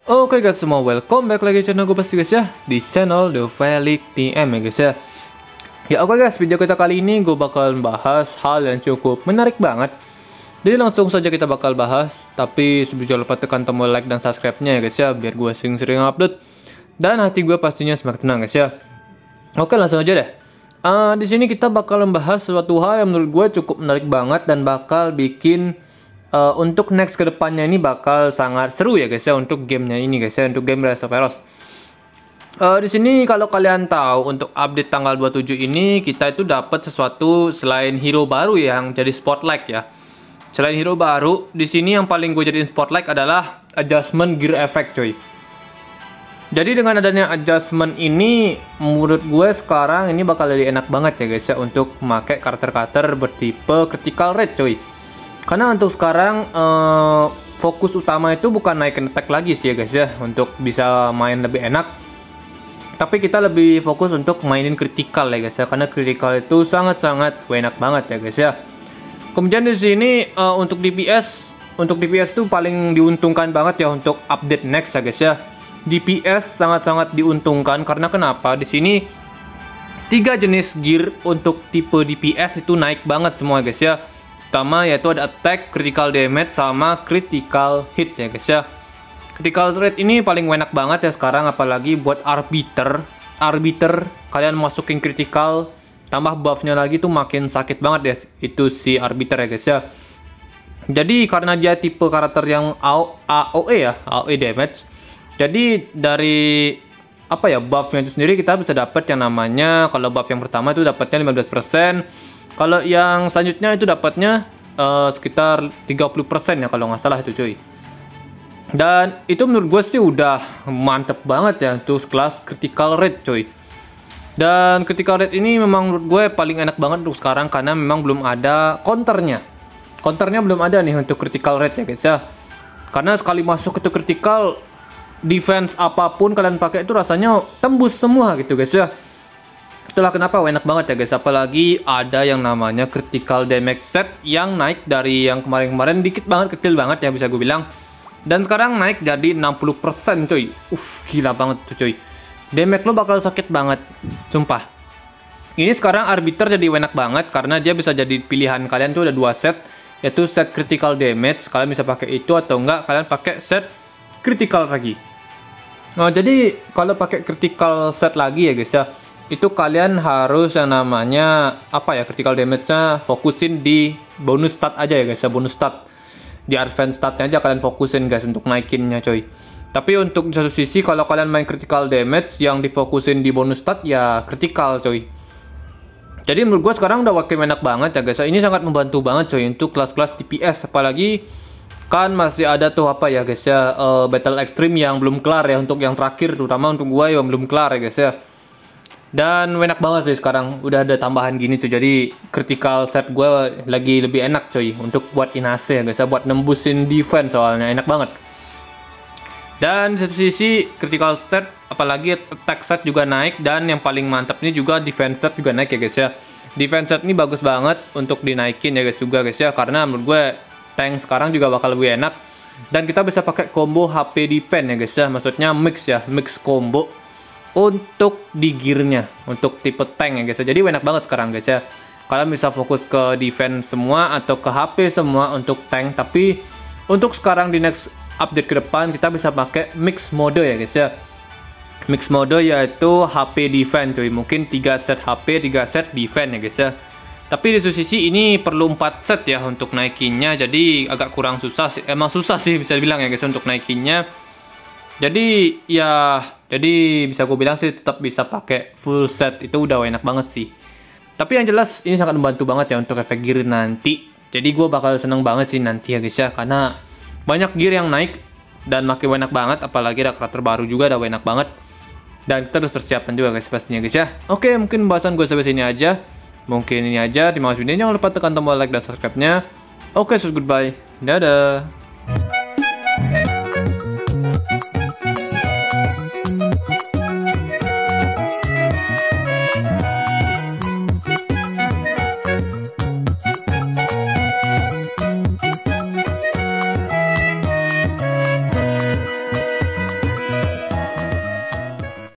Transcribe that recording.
Oke guys, semua welcome back lagi channel gue pasti guys ya, di channel The Felix TM ya guys ya. Ya oke guys, video kita kali ini gue bakal bahas hal yang cukup menarik banget. Jadi langsung saja kita bakal bahas, tapi sebelum lupa tekan tombol like dan subscribe-nya ya guys ya, biar gue sering-sering upload dan hati gue pastinya semakin tenang guys ya. Oke, langsung aja deh. Di sini kita bakal membahas suatu hal yang menurut gue cukup menarik banget dan bakal bikin untuk next kedepannya ini bakal sangat seru ya guys ya, untuk gamenya ini guys ya, untuk game Rise of Heroes. Di sini kalau kalian tahu, untuk update tanggal 27 ini kita itu dapat sesuatu selain hero baru yang jadi spotlight ya. Selain hero baru, di sini yang paling gue jadiin spotlight adalah adjustment gear effect coy. Jadi dengan adanya adjustment ini, menurut gue sekarang ini bakal jadi enak banget ya guys ya, untuk memakai karakter-karakter bertipe critical rate coy. Karena untuk sekarang fokus utama itu bukan naikin attack lagi sih ya guys ya, untuk bisa main lebih enak. Tapi kita lebih fokus untuk mainin critical ya guys ya, karena critical itu sangat-sangat enak banget ya guys ya. Kemudian di sini untuk DPS itu paling diuntungkan banget ya untuk update next ya guys ya. DPS sangat-sangat diuntungkan karena kenapa? Di sini 3 jenis gear untuk tipe DPS itu naik banget semua guys ya. Pertama yaitu ada attack, critical damage, sama critical hit ya guys ya. Critical rate ini paling enak banget ya sekarang, apalagi buat arbiter. Arbiter kalian masukin critical, tambah buffnya lagi tuh makin sakit banget ya itu si arbiter ya guys ya. Jadi karena dia tipe karakter yang AOE ya, AOE damage. Jadi dari apa ya, buffnya itu sendiri kita bisa dapat yang namanya, kalau buff yang pertama itu dapatnya 15%. Kalau yang selanjutnya itu dapatnya sekitar 30% ya kalau nggak salah itu cuy. Dan itu menurut gue sih udah mantep banget ya untuk kelas critical rate cuy. Dan critical rate ini memang menurut gue paling enak banget untuk sekarang, karena memang belum ada counternya. Counternya belum ada nih untuk critical rate ya guys ya. Karena sekali masuk itu critical, defense apapun kalian pakai itu rasanya tembus semua gitu guys ya. Itulah kenapa enak banget ya guys, apalagi ada yang namanya critical damage set yang naik dari yang kemarin-kemarin dikit banget, kecil banget ya bisa gue bilang. Dan sekarang naik jadi 60% cuy. Gila banget tuh cuy. Damage lo bakal sakit banget, sumpah. Ini sekarang arbiter jadi enak banget karena dia bisa jadi pilihan kalian tuh ada 2 set, yaitu set critical damage, kalian bisa pakai itu atau enggak kalian pakai set critical lagi. Nah, jadi kalau pakai critical set lagi ya guys ya, itu kalian harus yang namanya apa ya, critical damage-nya fokusin di bonus stat aja ya guys ya, bonus stat. Di advance statnya aja kalian fokusin guys untuk naikinnya coy. Tapi untuk di satu sisi kalau kalian main critical damage yang difokusin di bonus stat ya critical coy. Jadi menurut gue sekarang udah makin enak banget ya guys. Ini sangat membantu banget coy untuk kelas-kelas DPS, apalagi kan masih ada tuh apa ya guys ya, battle extreme yang belum kelar ya, untuk yang terakhir terutama untuk gue yang belum kelar ya guys ya. Dan enak banget sih sekarang udah ada tambahan gini cuy. Jadi critical set gue lagi lebih enak coy untuk buat inase ya guys ya, buat nembusin defense, soalnya enak banget. Dan di satu sisi critical set apalagi attack set juga naik, dan yang paling mantap ini juga defense set juga naik ya guys ya. Defense set ini bagus banget untuk dinaikin ya guys juga guys ya, karena menurut gue tank sekarang juga bakal lebih enak. Dan kita bisa pakai combo HP defense ya guys ya, maksudnya mix ya, mix combo untuk di gearnya, untuk tipe tank ya guys ya. Jadi enak banget sekarang guys ya, kalian bisa fokus ke defense semua atau ke HP semua untuk tank. Tapi untuk sekarang di next update ke depan kita bisa pakai mix mode ya guys ya. Mix mode yaitu HP defense cuy, mungkin 3 set HP 3 set defense ya guys ya. Tapi di sisi ini perlu 4 set ya untuk naikinnya, jadi agak kurang susah sih, emang susah sih bisa dibilang ya guys untuk naikinnya. Jadi ya, jadi bisa gue bilang sih tetap bisa pakai full set, itu udah enak banget sih. Tapi yang jelas ini sangat membantu banget ya untuk efek gear nanti. Jadi gue bakal seneng banget sih nanti ya guys ya, karena banyak gear yang naik dan makin enak banget, apalagi ada karakter baru juga udah enak banget. Dan kita harus persiapan juga guys pastinya guys ya. Oke, mungkin bahasan gue sampai sini aja. Mungkin ini aja, terima kasih videonya, jangan lupa tekan tombol like dan subscribe-nya. Oke, so goodbye. Dadah.